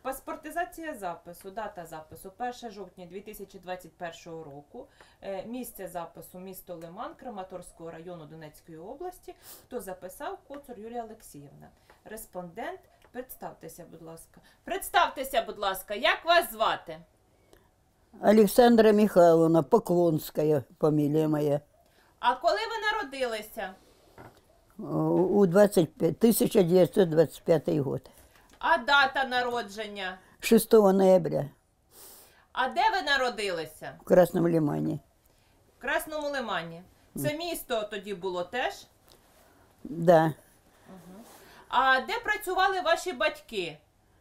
Паспортизація запису, дата запису 1 жовтня 2021 року, місце запису місто Лиман Краматорського району Донецької області. Хто записав? Коцур Юлія Олексіївна. Респондент, представтеся, будь ласка. Представтеся, будь ласка, як вас звати? Александра Михайловна, Поклонская фамилия моя. А коли ви народилися? У 1925 год. А дата народження? 6 ноября А де ви народилися? в Красном Лимане. В Красному Лимані. Це місто тоді було теж? Да. А де працювали ваші батьки?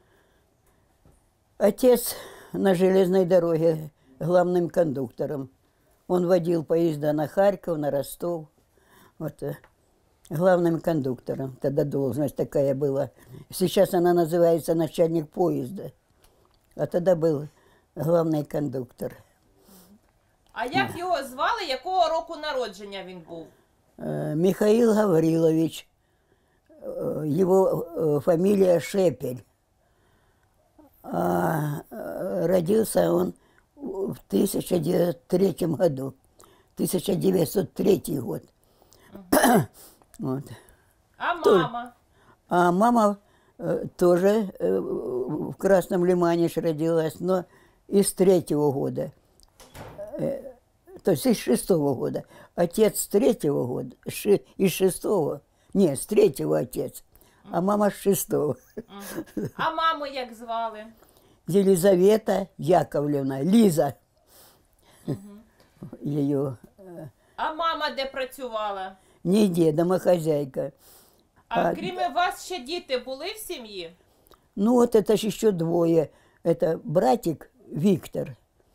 Отец на железной дороге главным кондуктором. Он водил поезда на Харьков, на Ростов. Вот, главным кондуктором. Тогда должность такая была. Сейчас она называется начальник поезда. А тогда был главный кондуктор. А як його звали? Якого року народження він був? Михаил Гаврилович. Его фамилия Шепель. Родился он в 1903 году. 1903 год. Вот. А мама? А мама тоже в Красном Лимане ж родилась, но из 3-го года. То есть из 6-го года. Отец с 3-го года, из 6-го. Нет, с 3-го отец, а мама с 6-го. А маму як звали? Елизавета Яковлевна, Лиза. Ее А мама де працювала? нигде, домохозяйка. А крім вас ще діти були в сім'ї? Ну вот это ж еще двое. Это братик Виктор.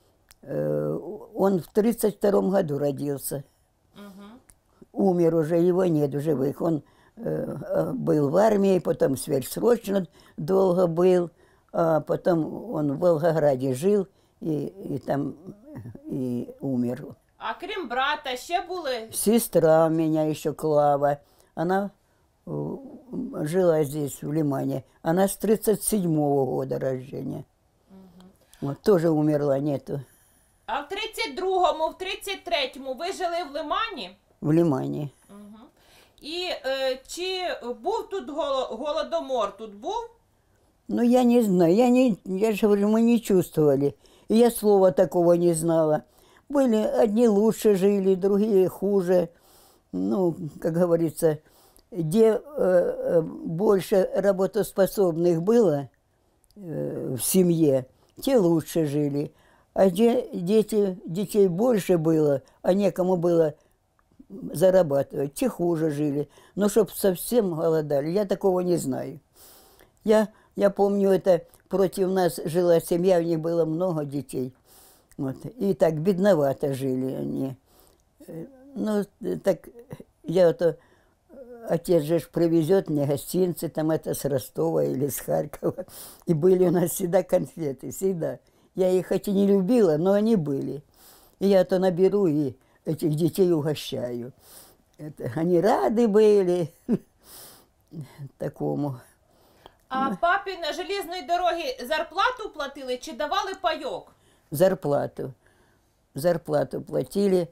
Он в 1932 году родился. Умер уже, его нет в живых. Он был в армии, потом сверхсрочно долго был, а потом он в Волгограде жил и там и умер. А крім брата ще були? Сестра у меня еще Клава, она жила здесь, в Лимане. Она с 1937 года рождения. Вот, тоже умерла, нету. А в 32-му, в 33-му ви жили в Лимані? В Лимане. І чи був тут голодомор? Тут був? Ну, я не знаю, я же говорю, мы не чувствовали. И я слова такого не знала. Были одни лучше жили, другие хуже. Ну, как говорится, где больше работоспособных было в семье, те лучше жили. А где детей больше было, а некому было зарабатывать, те хуже жили. Но чтоб совсем голодали, я такого не знаю. Я помню, это против нас жила семья, у них было много детей. Вот. И так бедновато жили они. Ну, так я вот, отец же привезет мне гостинцы, там это с Ростова или с Харькова. И были у нас всегда конфеты, всегда. Я их хоть и не любила, но они были. И я то наберу и этих детей угощаю. Это, они рады были такому. А папі на железної дороги зарплату платили чи давали пайок? Зарплату. Зарплату платили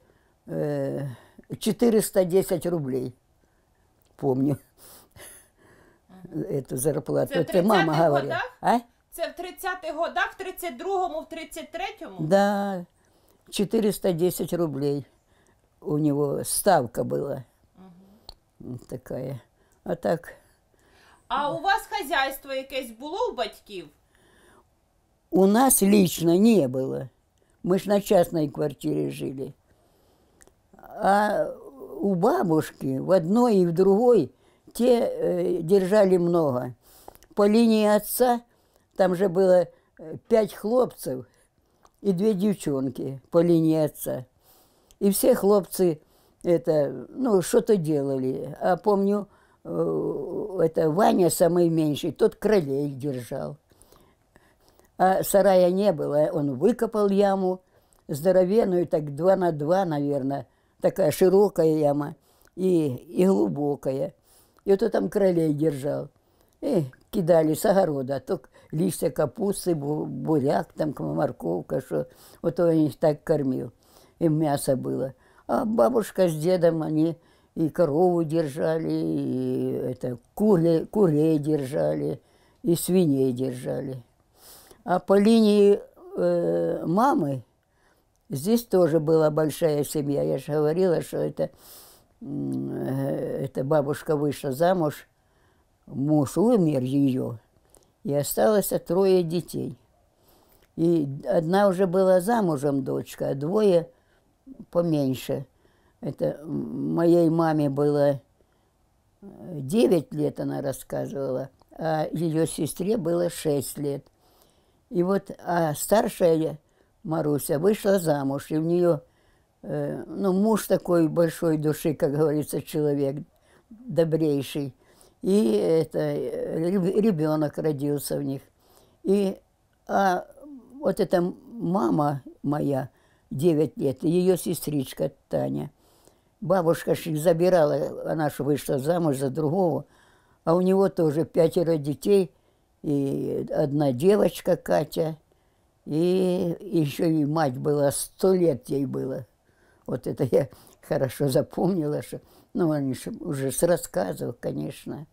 410 рублей. Помню эту зарплату. Це в Это мама 30-х говорила. годах? А? Це в 30-х годах, в 32-му, в 33-му? Да, 410 рублей у него ставка была. Вот такая. А так, А у вас хазяйство якесь було у батьків? у нас лично не было. Мы ж на частной квартире жили. А у бабушки в одной и в другой те держали много. По линии отца там же было 5 хлопцев и 2 девчонки по линии отца. И все хлопцы это, ну, что-то делали. А помню, это Ваня самый меньший, тот кролей держал. А сарая не было, он выкопал яму здоровенную, так 2 на 2, наверное, такая широкая яма и глубокая. И вот он там кролей держал. и кидали с огорода. Только листья капусты, буряк, там морковка, что. Вот он их так кормил. И мясо было. А бабушка с дедом, они и корову держали, и это, курей держали, и свиней держали. А по линии мамы здесь тоже была большая семья. Я же говорила, что это бабушка вышла замуж, муж умер ее, и осталось 3 детей. И одна уже была замужем, дочка, а 2 поменьше. Это моей маме было 9 лет, она рассказывала, а ее сестре было 6 лет. И вот, а старшая Маруся вышла замуж, и у нее, ну, муж такой большой души, как говорится, человек, добрейший. И это, ребенок родился в них. И вот эта мама моя, 9 лет, и ее сестричка Таня. Бабушка ж их забирала, она же вышла замуж за другого, а у него тоже 5 детей, и 1 девочка Катя, и еще и мать была, 100 лет ей было. Вот это я хорошо запомнила, что, ну, они же уже с рассказов, конечно.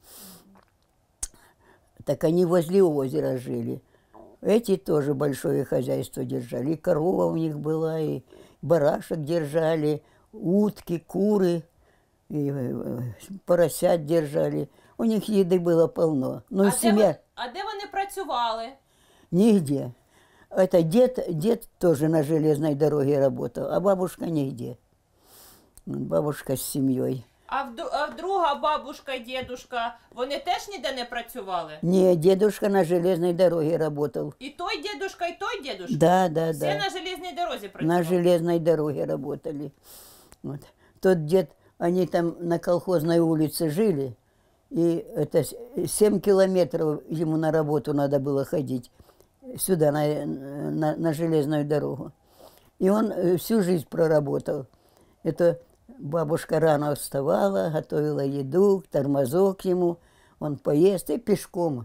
Так они возле озера жили. Эти тоже большое хозяйство держали. И корова у них была, и барашек держали, утки, куры, и поросят держали. У них еды было полно. Ну, А семья... де вони працювали? Нигде. Это дед тоже на железной дороге работал, а бабушка нигде. Бабушка с семьей. А друга бабушка і дідушка, вони теж ніде не працювали? Не, дедушка на железной дороге работал. І той дідушка, і той дідушка? Да, да, Всі да. на железній дорозі працювали? На железной дороге работали. Вот. Тот дед, они там на колхозной улице жили, и это 7 километров ему на работу надо было ходить, сюда, на железную дорогу. И он всю жизнь проработал. Это бабушка рано вставала, готовила еду, тормозок ему, он поест и пешком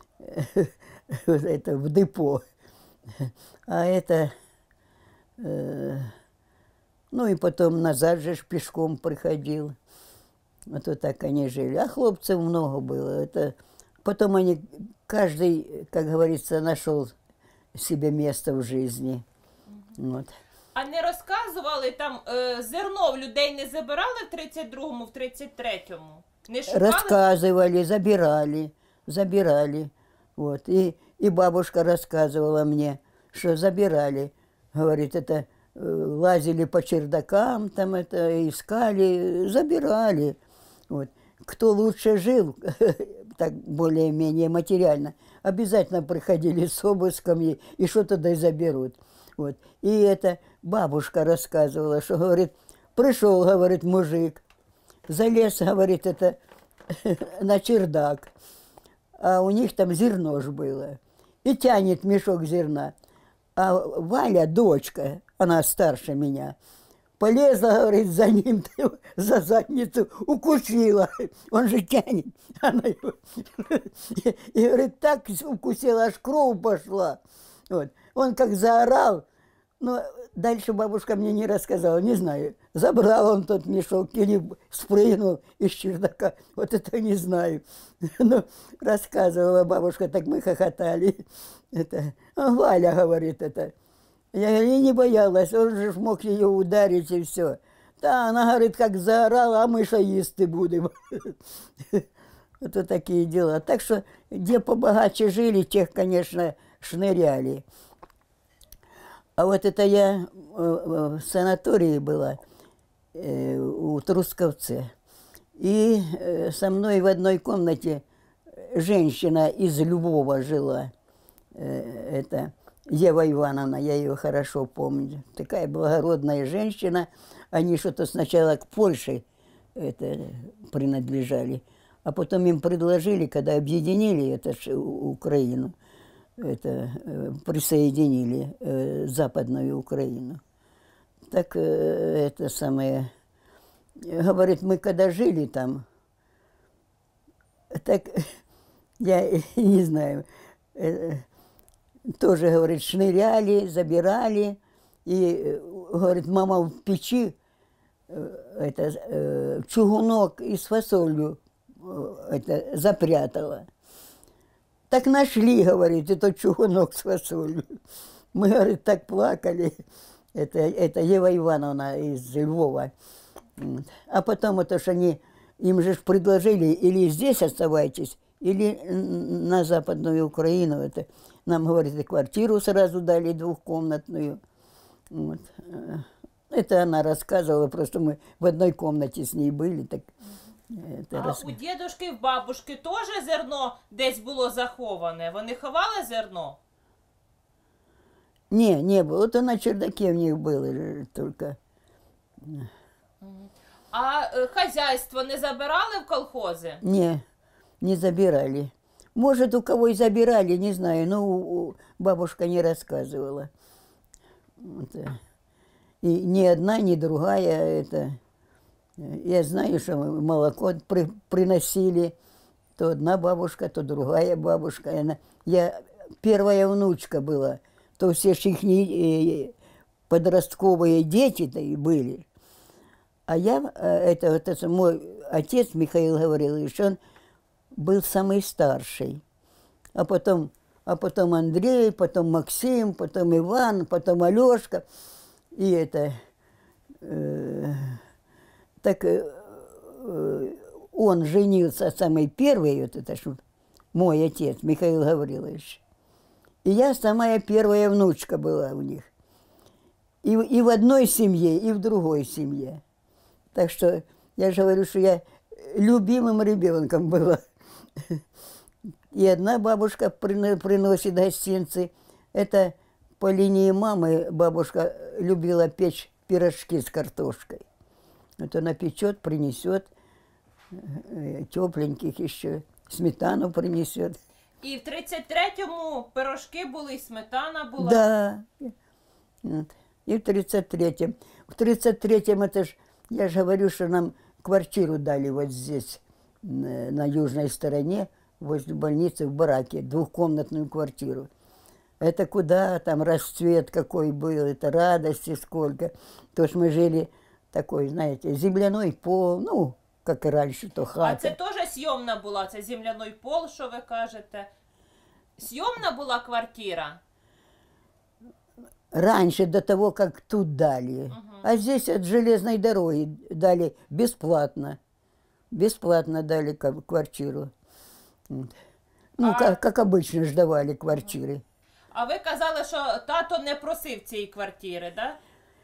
это, в депо. А это... Ну и потом назад же пешком приходил. Вот так они жили. А хлопцев много было. Это... Потом они, каждый, как говорится, нашел себе место в жизни. Вот. А не розказували, там зерно в людей не забирали в 32-му, в 33-му? Не шукали? Рассказывали, забирали. Вот. И бабушка рассказывала мне, что забирали. Говорит, это лазили по чердакам, там это искали, забирали. Вот. Кто лучше жил, так более-менее материально, обязательно приходили с обыском и что-то да и заберут. Вот. И это бабушка рассказывала, что, говорит, пришел, говорит, мужик, залез, говорит, это на чердак, а у них там зерно ж было, и тянет мешок зерна. А Валя, дочка, она старше меня, полезла, говорит, за ним, за задницу, укусила. Он же тянет. Она его... И, говорит, так укусила, аж кровь пошла. Вот. Он как заорал, но дальше бабушка мне не рассказала, не знаю. Забрал он тот мешок или спрыгнул из чердака, вот это не знаю. Но рассказывала бабушка, так мы хохотали. Это, Валя, говорит, это. Я не боялась, он же мог ее ударить и все. Да, она, говорит, как заорала, а мы шаисты будем. Вот такие дела. Так что, где побогаче жили, тех, конечно, шныряли. А вот это я в санатории была, у Трусковце. И со мной в одной комнате женщина из Львова жила. Это Ева Ивановна, я ее хорошо помню. Такая благородная женщина. Они что-то сначала к Польше это, принадлежали, а потом им предложили, когда объединили это, Украину, это, присоединили Западную Украину. Так это самое... Говорит, мы когда жили там, так я не знаю, тоже, говорит, шныряли, забирали. И, говорит, мама в печи чугунок и с фасолью запрятала. Так нашли, говорит, этот чугунок с фасолью. Мы, говорит, так плакали. Это Ева Ивановна из Львова. Вот. А потом это ж им же предложили, или здесь оставайтесь, или на Западную Украину. Это, нам, говорит, и квартиру сразу дали двухкомнатную. Вот. Это она рассказывала, просто мы в одной комнате с ней были. Так у дідушки, в бабушки теж зерно десь було заховане? Вони ховали зерно? Не было. Вот на чердаке в них было только. А хазяйство не забирали в колхози? Не забирали. Может, у кого и забирали, не знаю, но бабушка не рассказывала. Вот. И ни одна, ни другая Я знаю, что молоко приносили. То одна бабушка, то другая бабушка. Я первая внучка была. То все их подростковые дети-то и были. А я, мой отец Михаил Гаврилович, он был самый старший. А потом Андрей, потом Максим, потом Иван, потом Алешка. И он женился самый первый, мой отец Михаил Гаврилович. И я самая первая внучка была у них. И в одной семье, и в другой семье. Так что я же говорю, что я любимым ребенком была. И одна бабушка приносит гостинцы. Это по линии мамы бабушка любила печь пирожки с картошкой. Вот она печет, принесет, тепленьких еще, сметану принесет. І в 33-му пирожки були, і сметана була? Да. Вот. И в 33-м. В 33-м я же говорю, что нам квартиру дали вот здесь, на южной стороне, возле больницы, в бараке, двухкомнатную квартиру. Это куда там расцвет какой был, это радости сколько. То есть мы жили такой, знаете, земляной пол, как и раньше, то хата. А це теж зйомна була, це земляний пол, що ви кажете? Зйомна була квартира? Раньше, до того, как тут дали. А здесь от железной дороги дали бесплатно. Бесплатно дали квартиру. Вот. Как обычно ж давали квартиры. А ви казали, що тато не просив цієї квартири, да?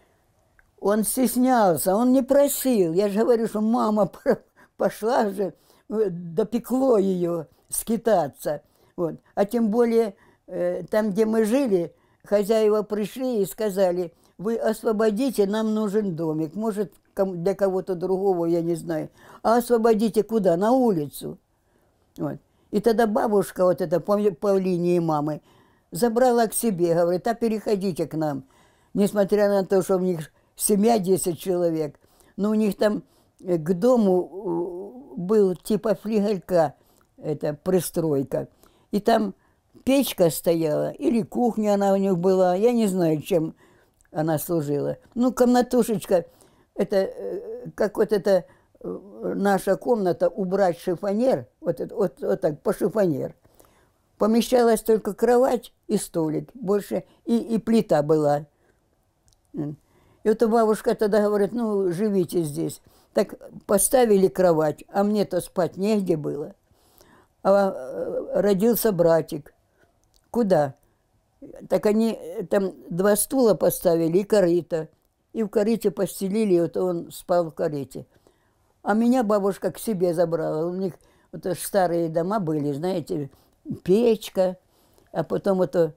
Он стеснялся, он не просил. Я же говорю, что мама пошла уже, допекло ее скитаться. Вот. А тем более, там, где мы жили, хозяева пришли и сказали, вы освободите, нам нужен домик. Может, для кого-то другого, я не знаю. А освободите куда? На улицу. Вот. И тогда бабушка, вот эта по линии мамы, забрала к себе, говорит, а переходите к нам. Несмотря на то, что у них семья 10 человек, но у них там к дому был типа флигелька, это пристройка. И там печка стояла, или кухня она у них была, я не знаю, чем она служила. Комнатушечка, это как вот это наша комната, убрать шифонер, вот так, по шифонер. Помещалась только кровать и столик, больше, и плита была. И вот бабушка тогда говорит, живите здесь. Так поставили кровать, а мне-то спать негде было. А родился братик. Куда? Так они там 2 стула поставили и корыто. И в корыте постелили, и вот он спал в корыте. А меня бабушка к себе забрала. У них старые дома были, знаете, печка, а потом что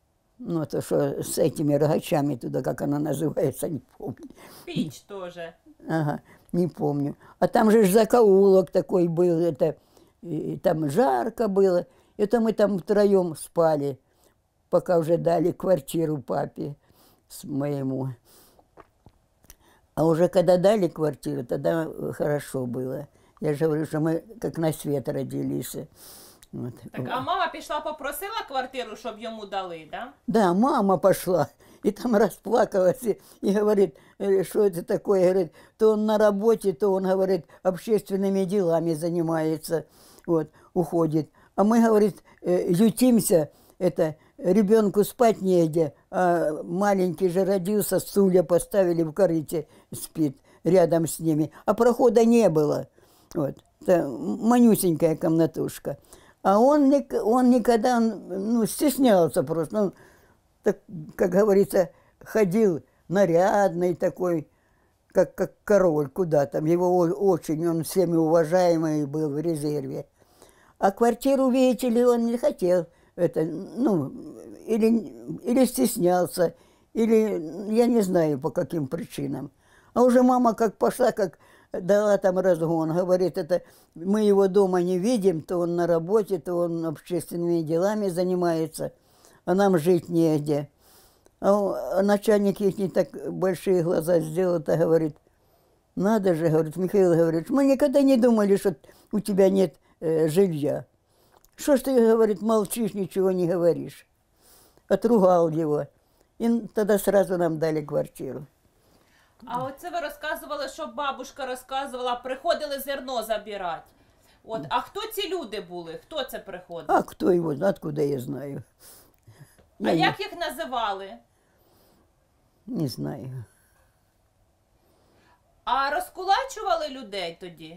с этими рогачами туда, как она называется, не помню. Печь тоже. Ага, не помню. А там же закоулок такой был, и там жарко было. Это мы там втроем спали, пока уже дали квартиру папе моему. А уже когда дали квартиру, тогда хорошо было. Я же говорю, что мы как на свет родились. Вот. Так, а мама пішла попросила квартиру, щоб йому дали, да? Да, мама пошла. И там расплакалась и говорит, что это такое. Говорит, то он на работе, то он, говорит, общественными делами занимается. Вот, уходит. А мы, говорит, ютимся, это, ребенку спать негде, а маленький же родился, стулья поставили в корыте, спит рядом с ними. А прохода не было. Вот, это манюсенькая комнатушка. А он никогда, ну, стеснялся просто. Он, так, как говорится, ходил нарядный такой, как король куда-то. Его очень, он всеми уважаемый был в резерве. А квартиру, видите ли, он не хотел. Это, ну, или стеснялся, или я не знаю по каким причинам. А уже мама как пошла, как дала там разгон. Говорит, это мы его дома не видим, то он на работе, то он общественными делами занимается, а нам жить негде. А начальник их не так большие глаза сделал, то говорит, надо же, говорит, Михаил Гаврилович, мы никогда не думали, что у тебя нет жилья. Что ж ты, говорит, молчишь, ничего не говоришь. Отругал его. И тогда сразу нам дали квартиру. А оце ви розказували, що бабушка розказувала, приходили зерно забирати. От, а хто ці люди були? Хто це приходив? А кто его знает, откуда я знаю? А Я як їх називали? не знаю. А розкулачували людей тоді?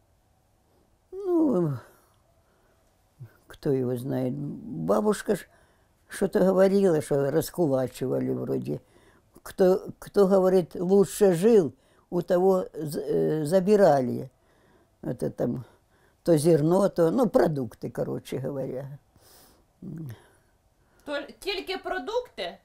Ну, кто его знает. Бабушка ж что-то говорила, что раскулачивали вроде. Кто говорит, лучше жил, у того забирали. Это там то зерно, то, ну, продукты, короче говоря. То тільки продукти?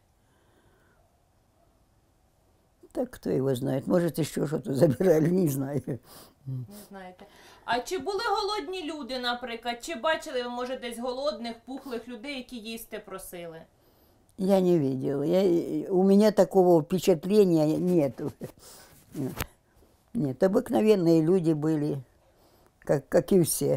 Так кто его знает. Может, еще что-то забирали, не знаю. Не знаєте. А чи були голодні люди, наприклад? Чи бачили ви, може, десь голодних, пухлих людей, які їсти просили? Я не видела. У меня такого впечатления нету. Нет, обыкновенные люди были, как и все.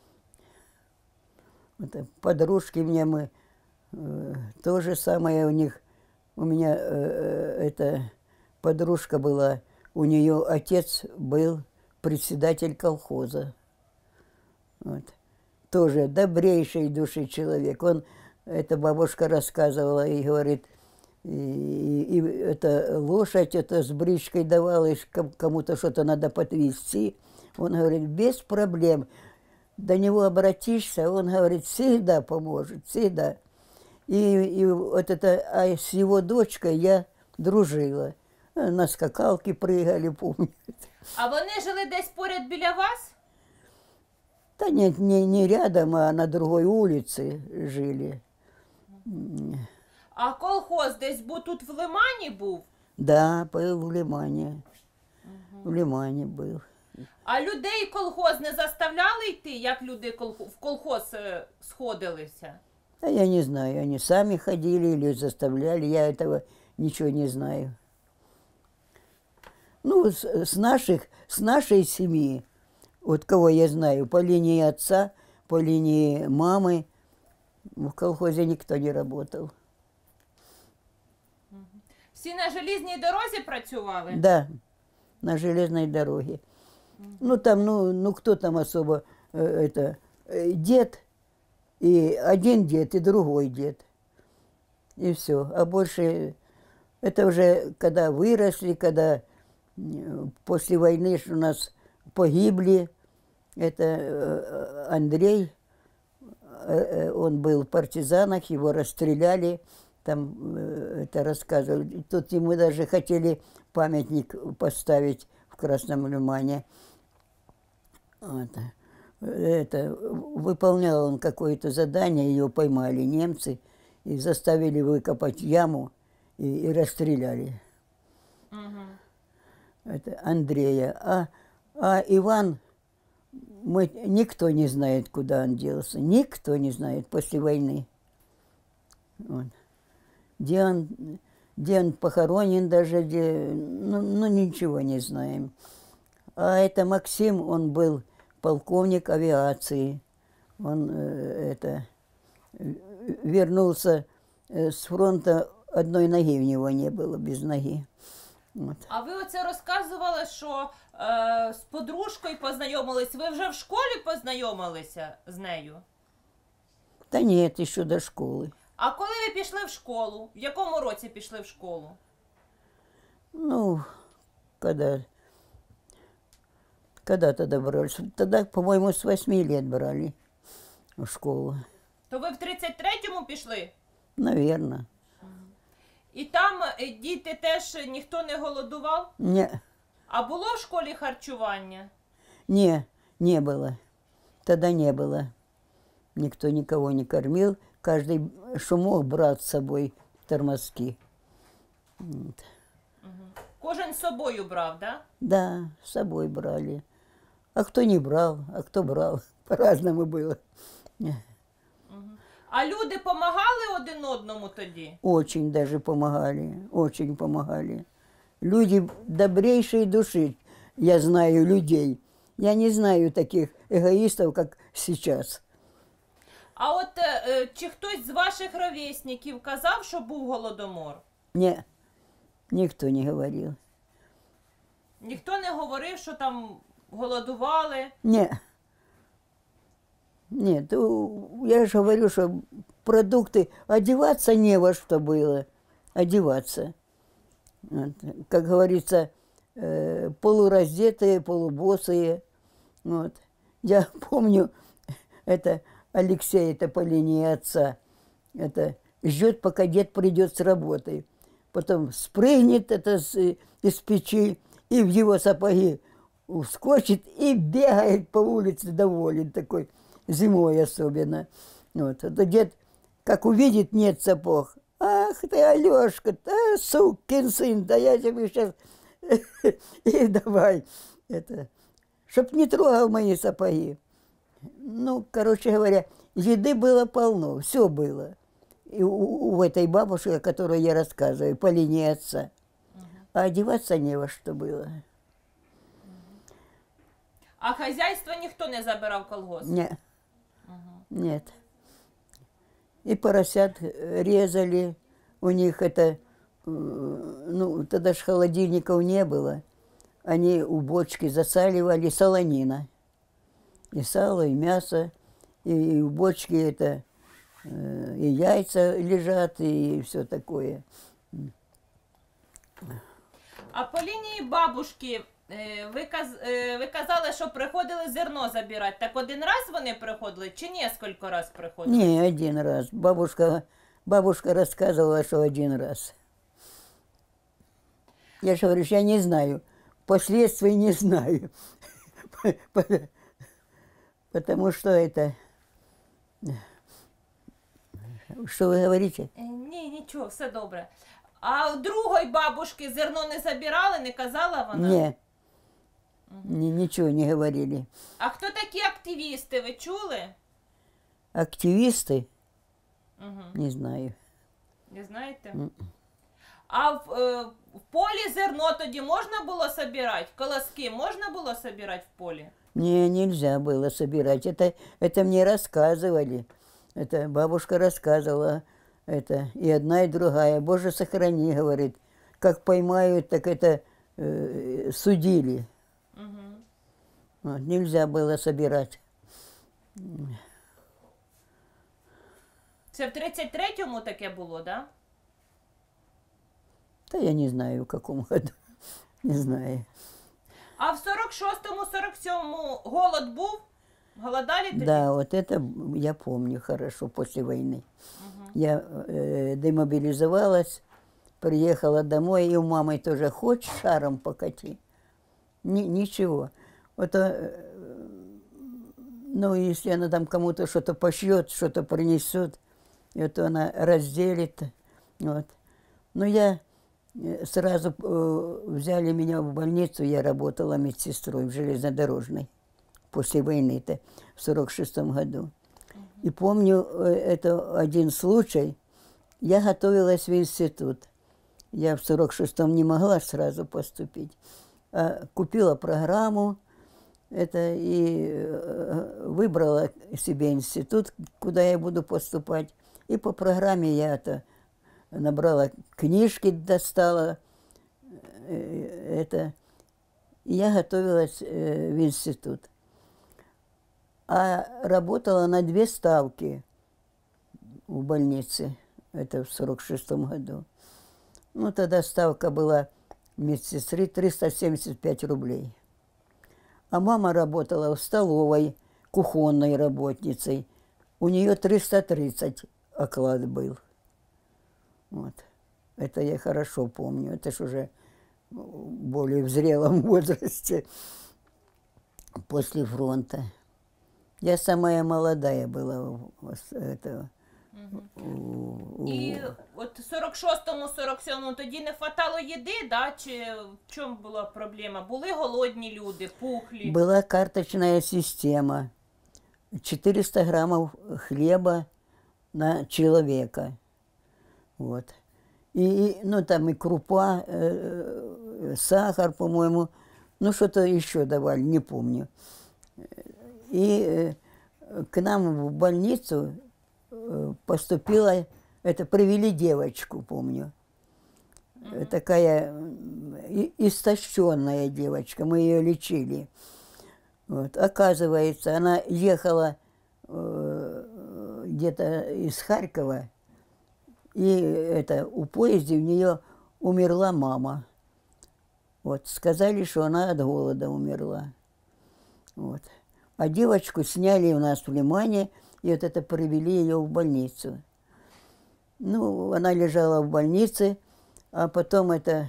Это подружки мне мы то же самое у них. У меня эта подружка была, у нее отец был председатель колхоза. Вот. Тоже добрейшей души человек. Он, эта бабушка рассказывала и говорит, и эта лошадь это с бричкой давала, и кому-то что-то надо подвезти. Он говорит, без проблем. До него обратишься, он говорит, всегда поможет, всегда. И вот это, а с его дочкой я дружила. На скакалке прыгали, помню. А вони жили десь поряд біля вас? Да нет, не рядом, а на другой улице жили. А колхоз десь тут в Лимані був? Да, был в Лимане. В Лимане был. А людей колхоз не заставляли йти, як люди в колхоз сходилися? А я не знаю, они сами ходили или заставляли, я этого ничего не знаю. Ну, с нашей семьи, вот кого я знаю, по линии отца, по линии мамы, в колхозе никто не работал. Всі на железній дорозі працювали? Да, на железной дороге. Ну, там, ну, кто там особо, это, дед, и один дед, и другой дед. И все. А больше, это уже когда выросли, когда после войны у нас погибли, это Андрей, он был в партизанах, его расстреляли, там это рассказывали. Тут ему даже хотели памятник поставить в Красном Лимане. Это, выполнял он какое-то задание, его поймали немцы и заставили выкопать яму и расстреляли. Это Андрея. А Иван, никто не знает, куда он делся. Никто не знает после войны. Вот. Где он похоронен даже, ну, ничего не знаем. А это Максим, он был полковник авиации. Он вернулся с фронта, одной ноги у него не было, без ноги. Вот. А ви оце розказували, що з подружкою познайомились. Ви вже в школі познайомилися з нею? Да нет, еще до школы. А коли ви пішли в школу? В якому році пішли в школу? Ну, когда тогда брали? Тогда, по-моему, с 8 лет брали в школу. То ви в 33-му пішли? Наверное. І там діти теж ніхто не голодував? Не, А було в школі харчування? не было. Тогда не было. Никто никого не кормил. Каждый, что мог, брал с собой тормозки. Вот. Кожен з собою брав, да? Да, с собой брали. А кто не брал, а кто брал. По-разному было. А люди помагали один одному тоді? Очень даже помогали, очень помогали. Люди добрейшей души, я знаю людей. Я не знаю таких эгоистов, как сейчас. А от чи хтось з ваших ровесників казав, що був голодомор? Не, никто не говорил. Ніхто не говорив, що там голодували? Не. Нет, я же говорю, что продукты, одеваться не во что было, одеваться. Вот. Как говорится, полураздетые, полубосые. Вот. Я помню, это Алексей, это по линии отца, это ждет, пока дед придет с работы. Потом спрыгнет из печи и в его сапоги вскочит и бегает по улице доволен такой. Зимой особенно. Вот. Это дед, как увидит, нет сапог. Ах ты, Алешка, да, сукин сын, да я тебе сейчас... И давай, чтоб не трогал мои сапоги. Ну, короче говоря, еды было полно, все было. И у этой бабушки, о которой я рассказываю, по линии отца. А одеваться не во что было. А хазяйство ніхто не забирав колгосп? Не. Нет. И поросят резали. У них ну, тогда ж холодильников не было. Они у бочки засаливали солонина. И сало, и мясо. И в бочке и яйца лежат, и все такое. А по лінії бабушки ви казали, що приходили зерно забирати. Так один раз вони приходили чи несколько раз приходили? Не, один раз. Бабушка рассказывала, что один раз. Я же говорю, я не знаю. Последствий не знаю. Потому что Что вы говорите? Ні, нічого, все добре. А у другої бабушки зерно не забирали, не казала вона? Не. Ничего не говорили. А хто такі активісти, ви чули? Активисты? Угу. Не знаю. Не знаєте? А в полі зерно тоді можна було собирати? Колоски можна було собирати в полі? Не, нельзя было собирать. Это мне рассказывали. Это бабушка рассказывала. И одна, и другая. Боже, сохрани, говорит. Как поймают, так судили. Угу. Вот, нельзя было собирать. Це в 33-му таке було, да? Да я не знаю, в каком году. Не знаю. А в 46-му, 47-му голод був? Голодали тоді? Да, вот это я помню хорошо после войны. Я демобилизовалась, приехала домой, и у мамы тоже, хоть шаром покати. Ничего. Вот, ну, если она там кому-то что-то пошьет, что-то принесет, и вот она разделит. Вот. Но я сразу взяли меня в больницу, я работала медсестрой в железнодорожной после войны-то в 46-м году. И помню, это один случай, я готовилась в институт. Я в 46-м не могла сразу поступить. А купила программу это и выбрала себе институт, куда я буду поступать. И по программе я это набрала книжки, достала. Это. И я готовилась в институт. А работала на 2 ставки в больнице. Это в 46-м году. Ну, тогда ставка была медсестры 375 рублей. А мама работала в столовой, кухонной работницей. У нее 330 оклад был. Вот. Это я хорошо помню. Это ж уже более в зрелом возрасте, после фронта. Я самая молодая была. І от в 46-му, 47-му тоді не хватало їди, да? Чи в чому була проблема? Були голодні люди, пухлі? Была карточная система. 400 граммов хлеба на человека. Вот. Ну, там и крупа, сахар, по-моему. Ну, что-то еще давали, не помню. И к нам в больницу поступила, это привели девочку, помню. Такая истощенная девочка, мы ее лечили. Вот. Оказывается, она ехала где-то из Харькова, и это, у поезда у нее умерла мама. Вот. Сказали, что она от голода умерла. Вот. А девочку сняли у нас в Лимане, и вот это привели ее в больницу. Ну, она лежала в больнице, а потом это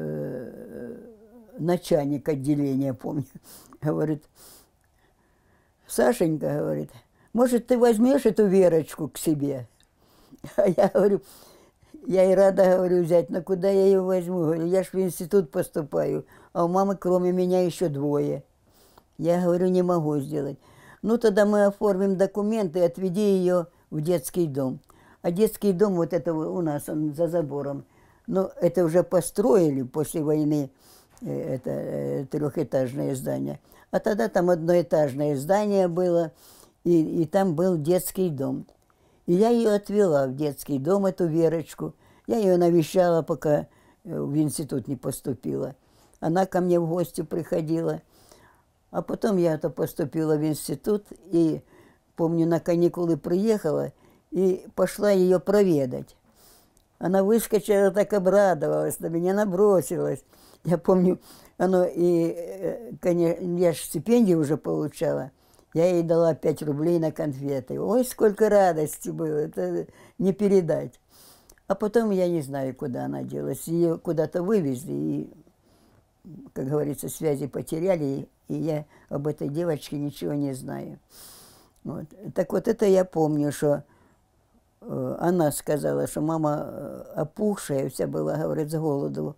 начальник отделения, помню, говорит: Сашенька, говорит, может, ты возьмешь эту Верочку к себе? А я говорю, я и рада, говорю, взять, но куда я ее возьму? Говорю, я ж в институт поступаю, а у мамы кроме меня еще 2. Я говорю, не могу сделать. Ну, тогда мы оформим документы, отведи ее в детский дом. А детский дом вот это у нас, он за забором. Но это уже построили после войны, это 3-этажное здание. А тогда там одноэтажное здание было, и там был детский дом. И я ее отвела в детский дом, эту Верочку. Я ее навещала, пока в институт не поступила. Она ко мне в гости приходила. А потом я-то поступила в институт, и, помню, на каникулы приехала, и пошла ее проведать. Она выскочила, так обрадовалась, на меня набросилась. Я помню, конечно, я же стипендию уже получала. Я ей дала 5 рублей на конфеты. Ой, сколько радости было, это не передать. А потом я не знаю, куда она делась. Ее куда-то вывезли, и, как говорится, связи потеряли, и я об этой девочке ничего не знаю. Вот. Так вот, это я помню, что она сказала, что мама опухшая вся была, говорит, с голоду.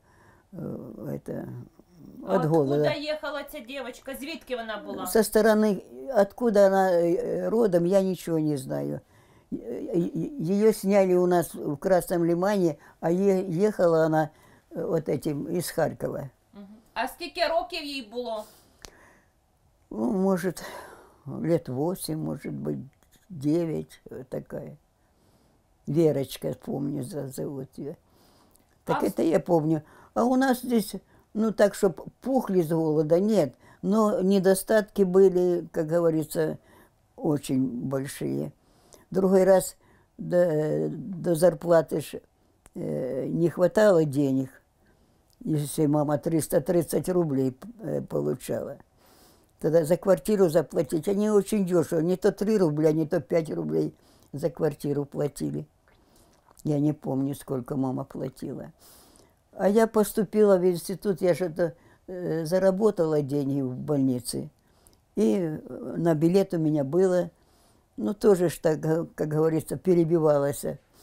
От голода. Откуда ехала ця дівчинка? Звідки вона була? Со стороны, откуда она родом, я ничего не знаю. Ее сняли у нас в Красном Лимане, а ехала она вот этим из Харькова. А скільки років їй було? Ну, может, лет 8, может быть, 9, такая. Верочка, помню, зовут ее. Так это я помню. А у нас здесь, ну так, чтобы пухли с голода, нет. Но недостатки были, как говорится, очень большие. Другой раз до зарплаты не хватало денег, если мама 330 рублей получала. Тогда за квартиру заплатить, они очень дешево. Не то 3 рубля, не то 5 рублей за квартиру платили. Я не помню, сколько мама платила. А я поступила в институт, я же заработала деньги в больнице. И на билет у меня было, ну, тоже ж так, как говорится, перебивалась.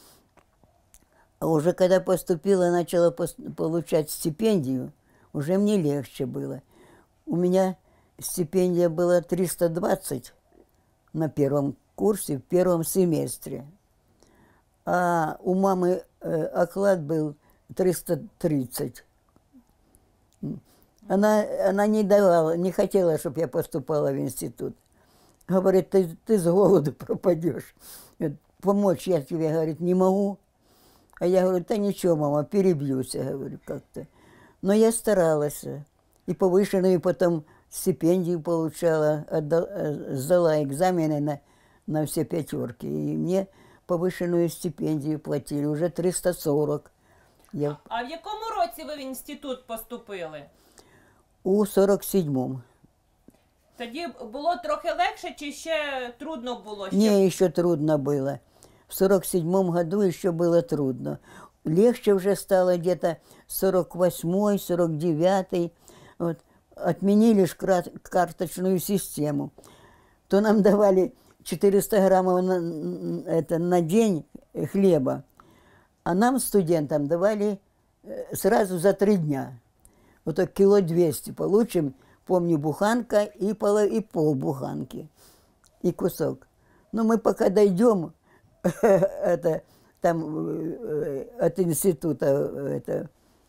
А уже когда поступила, начала получать стипендию, уже мне легче было. У меня стипендия была 320 на 1-м курсе, в 1-м семестре. А у мамы оклад был 330. Она не давала, не хотела, чтобы я поступала в институт. Говорит, ты с голоду пропадешь. Помочь я тебе, говорит, не могу. А я говорю, да ничего, мама, перебьюсь, я говорю, как-то. Но я старалась. И повышенную потом стипендию получала, сдала экзамены на все пятерки. И мне повышенную стипендию платили, уже 340. Я А в якому році ви в інститут поступили? у 47-м. Тоді було трохи легше чи ще трудно було? Мне еще трудно было. В 47-м году еще было трудно. Легче уже стало где-то 48-й, 49-й. Вот. Отменили ж карточную систему. То нам давали 400 граммов на день хлеба, а нам, студентам, давали сразу за 3 дня. Вот так 200 получим, помню, буханка и полбуханки, и кусок. Но мы пока дойдем, это, там от института, это,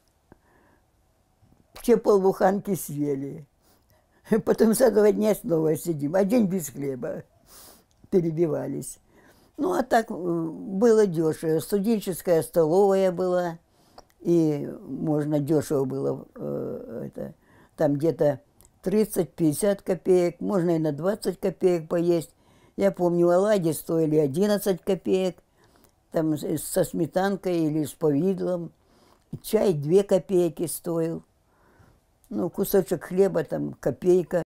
все полбуханки съели. Потом за 2 дня снова сидим, а день без хлеба. Перебивались. Ну, а так было дешево. Студенческая столовая была, и можно дешево было, там где-то 30-50 копеек, можно и на 20 копеек поесть. Я помню, оладьи стоили 11 копеек, там со сметанкой или с повидлом. Чай 2 копейки стоил. Ну, кусочек хлеба там копейка.